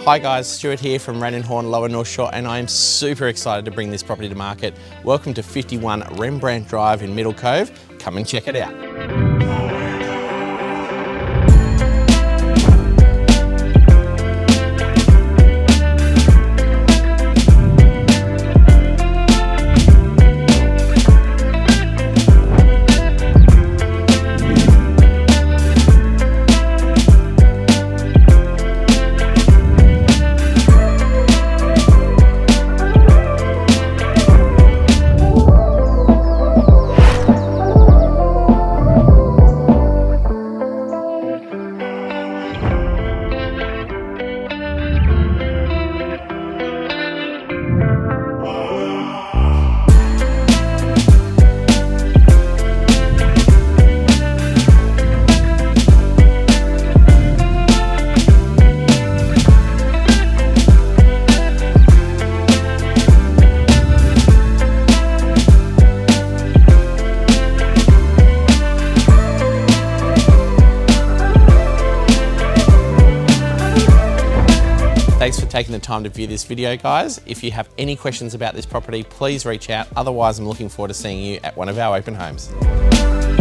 Hi guys, Stuart here from Raine Horne, Lower North Shore, and I am super excited to bring this property to market. Welcome to 51 Rembrandt Drive in Middle Cove. Come and check it out. Thanks for taking the time to view this video, guys. If you have any questions about this property, please reach out. Otherwise, I'm looking forward to seeing you at one of our open homes.